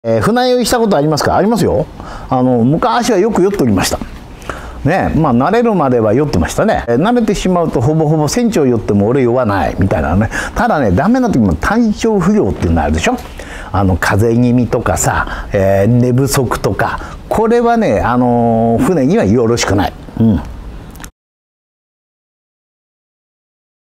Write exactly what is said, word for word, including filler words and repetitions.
えー、船酔いしたことありますか？ありますよ。あの昔はよく酔っておりましたね。まあ慣れるまでは酔ってましたね。えー、慣れてしまうとほぼほぼ船長酔っても俺酔わないみたいなね。ただね、ダメな時も体調不良っていうのあるでしょ。あの風邪気味とかさ、えー、寝不足とか、これはね、あのー、船にはよろしくない。うん。